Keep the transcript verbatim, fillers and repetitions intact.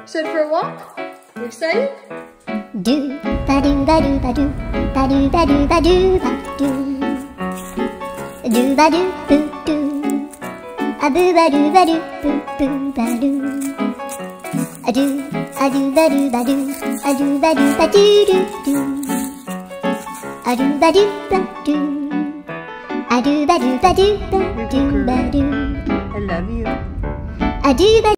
Excited for a walk? You excited? Do ba do ba do ba do ba do ba do ba do ba do do ba do boo do a boo ba do ba do boo boo ba do a do a do ba do ba do a do ba do ba do do do a do ba do ba do a do ba do ba do ba do ba do. I love you. A do ba